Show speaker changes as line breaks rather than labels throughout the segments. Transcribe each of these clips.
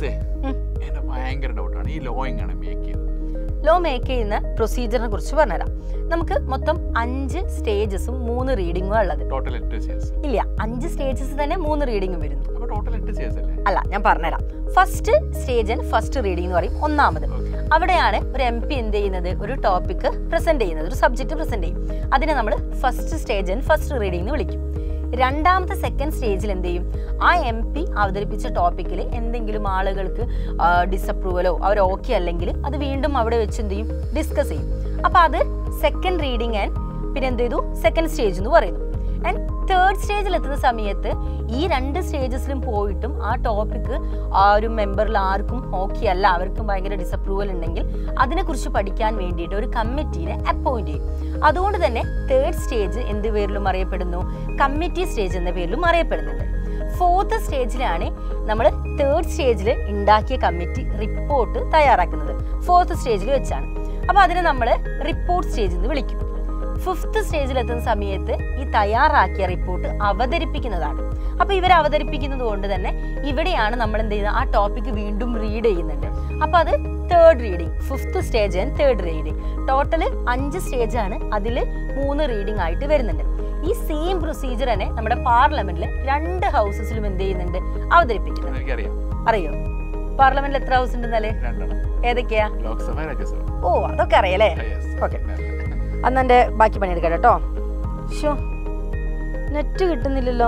എന്റെ ഭയങ്കര ഡൗട്ടാണ് ഈ ലോ എങ്ങനെ മേക്ക് ചെയ്തത്.
ലോ മേക്ക് ചെയ്യുന്ന പ്രൊസീജിയറിനെ കുറിച്ച് പറഞ്ഞുതരാം. നമുക്ക് മൊത്തം 5 സ്റ്റേജസും 3 റീഡിങ്ങും ഉള്ളത്.
ടോട്ടൽ 8 സ്റ്റേജസ്
ഇല്ല, 5 സ്റ്റേജസ് തന്നെ 3 റീഡിങ്ങും വരുന്നു.
അപ്പോൾ ടോട്ടൽ 8 സ്റ്റേജസ് അല്ലേ?
അല്ല, ഞാൻ പറഞ്ഞുതരാം. First stage and first reading എന്ന് പറയും, ഒന്നാമത്. അവിടെയാണ് ഒരു MP എന്ത് ചെയ്യുന്നത്, ഒരു ടോപ്പിക് പ്രസന്റ് ചെയ്യുന്നത്, ഒരു സബ്ജക്ട് പ്രസന്റ് ചെയ്യും. അതിനെ നമ്മൾ first stage and first reading എന്ന് വിളിക്കും. രണ്ടാമത്തെ സെക്കൻഡ് സ്റ്റേജിൽ എന്ത് ചെയ്യും, ആ MP അവതരിപ്പിച്ച ടോപ്പിക്കിൽ എന്തെങ്കിലും ആളുകൾക്ക് ഡിസപ്രൂവലോ അവർ ഓക്കെ അല്ലെങ്കിൽ അത് വീണ്ടും അവിടെ വെച്ച് എന്ത് ചെയ്യും, ഡിസ്കസ് ചെയ്യും. അപ്പോൾ അത് സെക്കൻഡ് റീഡിംഗ് ആൻഡ് പിന്നെ എന്ത് ചെയ്തു, സെക്കൻഡ് സ്റ്റേജ് എന്ന് പറയുന്നു. ആൻഡ് തേർഡ് സ്റ്റേജിൽ എത്തുന്ന സമയത്ത് ഈ 2 സ്റ്റേജസിലും പോയിട്ടും ആ ടോപ്പിക്ക് ആ ഒരു മെമ്പറിൽ ആർക്കും ഓക്കെ അല്ല, അവർക്കും ഭയങ്കര ഡിസപ്രൂവൽ ഉണ്ടെങ്കിൽ അതിനെക്കുറിച്ച് പഠിക്കാൻ വേണ്ടിയിട്ട് ഒരു കമ്മിറ്റീനെ അപ്പോയിന്റ് ചെയ്യും. അതുകൊണ്ട് തന്നെ തേർഡ് സ്റ്റേജ് എന്ത് പേരിലും അറിയപ്പെടുന്നു, കമ്മിറ്റി സ്റ്റേജ് എന്ന പേരിലും അറിയപ്പെടുന്നുണ്ട്. ഫോർത്ത് സ്റ്റേജിലാണ് നമ്മൾ തേർഡ് സ്റ്റേജിൽ ഉണ്ടാക്കിയ കമ്മിറ്റി റിപ്പോർട്ട് തയ്യാറാക്കുന്നത്, ഫോർത്ത് സ്റ്റേജിൽ വെച്ചാണ്. അപ്പോൾ അതിനെ നമ്മൾ റിപ്പോർട്ട് സ്റ്റേജ് എന്ന് വിളിക്കും. ഫിഫ്ത്ത് സ്റ്റേജിൽ എത്തുന്ന സമയത്ത് ഈ തയ്യാറാക്കിയ റിപ്പോർട്ട് അവതരിപ്പിക്കുന്നതാണ്. അപ്പോൾ ഇവർ അവതരിപ്പിക്കുന്നത് കൊണ്ട് തന്നെ ഇവിടെയാണ് നമ്മൾ എന്ത് ചെയ്യുന്നത്, ആ ടോപ്പിക്ക് വീണ്ടും റീഡ് ചെയ്യുന്നുണ്ട്. അപ്പോൾ അത് third reading, fifth stage and third reading. Total 5 സ്റ്റേജാണ്, അതിൽ 3 റീഡിംഗ് ആയിട്ട് വരുന്നുണ്ട്. ഈ സെയിം പ്രൊസീജിയർ തന്നെ നമ്മുടെ പാർലമെന്റിൽ 2 ഹൗസസിലും എന്ത് ചെയ്യുന്നുണ്ട്, അവതരിപ്പിക്കുന്നുണ്ട്. അറിയോ പാർലമെന്റിൽ എത്ര ഹൗസ് ഉണ്ടെന്നാലേ? ഏതൊക്കെയാ? ഓ, അതൊക്കെ അറിയാലേ. ഓക്കെ, അന്ന് എൻ്റെ ബാക്കി പണിയെടുക്കാം കേട്ടോ. ഷോ, നെറ്റ് കിട്ടുന്നില്ലല്ലോ.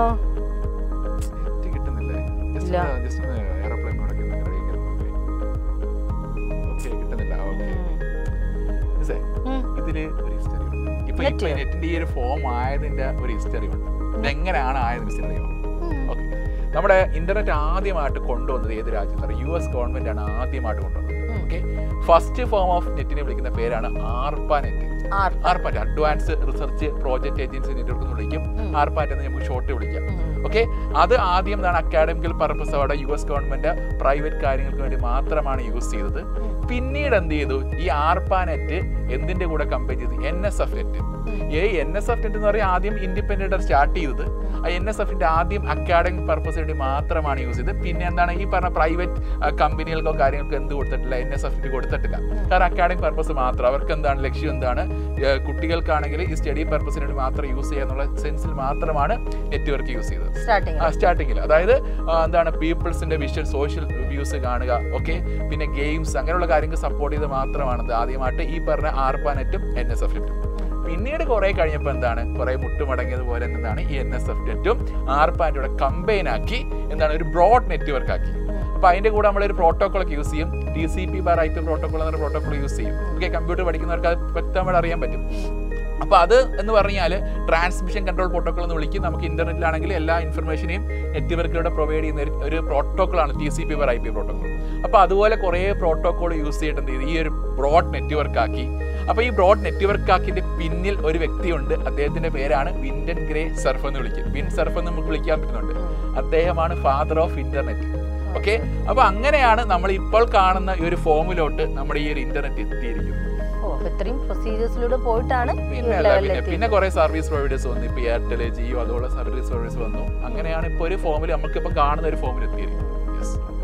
നെറ്റിന്റെ ഈ ഒരു ഫോം ആയതിന്റെ ഒരു ഹിസ്റ്ററി ഉണ്ട്. ഇതെങ്ങനെയാണ് ആയത് ഹിസ്റ്ററി അറിയോ? ഓക്കെ, നമ്മുടെ ഇന്റർനെറ്റ് ആദ്യമായിട്ട് കൊണ്ടുവന്നത് ഏത് രാജ്യത്താണ്? US ഗവൺമെന്റ് ആണ് ആദ്യമായിട്ട് കൊണ്ടുവന്നത്. ഓക്കെ, ഫസ്റ്റ് ഫോം ഓഫ് നെറ്റിനെ വിളിക്കുന്ന പേരാണ് ARPANET. ARPANET, advance research project agency network എന്ന് വിളിക്കും. ARPANET എന്ന് നമുക്ക് ഷോർട്ട് വിളിക്കാം. ഓക്കെ, അത് ആദ്യം അക്കാഡമിക്കൽ പർപ്പസ് അവിടെ US ഗവൺമെന്റ് പ്രൈവറ്റ് കാര്യങ്ങൾക്ക് വേണ്ടി മാത്രമാണ് യൂസ് ചെയ്തത്. പിന്നീട് എന്ത് ചെയ്തു, ഈ ARPANET എന്തിന്റെ കൂടെ കമ്പയർ ചെയ്ത് NSF നെറ്റ്. ഈ NSF നെറ്റ് എന്ന് പറയുന്നത് ആദ്യം ഇൻഡിപെൻഡന്റ് സ്റ്റാർട്ട് ചെയ്തത്. ആ NSFന്റെ ആദ്യം അക്കാഡമിക് പർപ്പസ് വേണ്ടി മാത്രമാണ് യൂസ് ചെയ്തത്. പിന്നെ എന്താണ് ഈ പറഞ്ഞ പ്രൈവറ്റ് കമ്പനികൾക്കോ കാര്യങ്ങൾക്കോ എന്ത് കൊടുത്തിട്ടില്ല, NSF കൊടുത്തിട്ടില്ല. കാരണം അക്കാഡമിക് പർപ്പസ് മാത്രം, അവർക്ക് എന്താണ് ലക്ഷ്യം, എന്താണ് കുട്ടികൾക്കാണെങ്കിൽ ഈ സ്റ്റഡി പർപ്പസിന് വേണ്ടി മാത്രം യൂസ് ചെയ്യാന്നുള്ള സെൻസിൽ മാത്രമാണ് നെറ്റ്വർക്ക് യൂസ് ചെയ്തത് സ്റ്റാർട്ടിങ്ങിൽ. അതായത് എന്താണ് പീപ്പിൾസിന്റെ വിഷൻ, സോഷ്യൽ വ്യൂസ് കാണുക, ഓക്കെ, പിന്നെ ഗെയിംസ് അങ്ങനെയുള്ള കാര്യങ്ങൾ സപ്പോർട്ട് ചെയ്ത് മാത്രമാണ് ആദ്യമായിട്ട് ഈ പറഞ്ഞ ARPANET NSF നെറ്റും. പിന്നീട് കുറെ കഴിഞ്ഞപ്പോൾ എന്താണ്, കുറെ മുട്ടുമടങ്ങിയതുപോലെ എന്താണ് ഈ NSF നെറ്റും ARPANET കമ്പൈൻ ആക്കി എന്താണ് ഒരു ബ്രോഡ് നെറ്റ്വർക്ക് ആക്കി. അപ്പോൾ അതിന്റെ കൂടെ നമ്മളൊരു പ്രോട്ടോകോൾ ഒക്കെ യൂസ് ചെയ്യും, TCP/IP പ്രോട്ടോകോൾ എന്ന പ്രോട്ടോകോൾ യൂസ് ചെയ്യും. ഓക്കെ, കമ്പ്യൂട്ടർ പഠിക്കുന്നവർക്ക് അത് വ്യക്തമായിട്ട് അറിയാൻ പറ്റും. അപ്പോൾ അത് എന്ന് പറഞ്ഞാൽ ട്രാൻസ്മിഷൻ കൺട്രോൾ പ്രോട്ടോകോൾ എന്ന് വിളിക്കും. നമുക്ക് ഇന്റർനെറ്റിലാണെങ്കിൽ എല്ലാ ഇൻഫർമേഷനെയും നെറ്റ്വർക്കിലൂടെ പ്രൊവൈഡ് ചെയ്യുന്ന ഒരു പ്രോട്ടോകോളാണ് TCP/IP പ്രോട്ടോകോൾ. അപ്പോൾ അതുപോലെ കുറേ പ്രോട്ടോകോൾ യൂസ് ചെയ്തിട്ട് ഈ ഒരു ബ്രോഡ് നെറ്റ്വർക്ക് ആക്കി. അപ്പോൾ ഈ ബ്രോഡ് നെറ്റ്വർക്ക് ആക്കിന്റെ പിന്നിൽ ഒരു വ്യക്തിയുണ്ട്, അദ്ദേഹത്തിന്റെ പേരാണ് വിൻഡൻ ഗ്രേ സർഫ് എന്ന് വിളിക്കും. വിൻ സർഫ് എന്ന് നമുക്ക് വിളിക്കാൻ പറ്റുന്നുണ്ട്. അദ്ദേഹമാണ് ഫാദർ ഓഫ് ഇന്റർനെറ്റ്. ഓക്കെ, അപ്പോൾ അങ്ങനെയാണ് നമ്മൾ ഇപ്പോൾ കാണുന്ന ഈ ഒരു ഫോമിലോട്ട് നമ്മുടെ ഈ ഒരു ഇന്റർനെറ്റ് എത്തിയിരിക്കുന്നത്. പിന്നെ കുറെ സർവീസ് പ്രൊവൈഡേഴ്സ് വന്നു. ഇപ്പൊ എയർടെൽ, ജിയോ അതുപോലെ സർവീസ് പ്രൊവൈഡേഴ്സ് വന്നു. അങ്ങനെയാണ് ഇപ്പൊ ഒരു ഫോമിൽ നമുക്കിപ്പോ കാണുന്ന ഒരു ഫോമിൽ എത്തിയിരിക്കുന്നത്.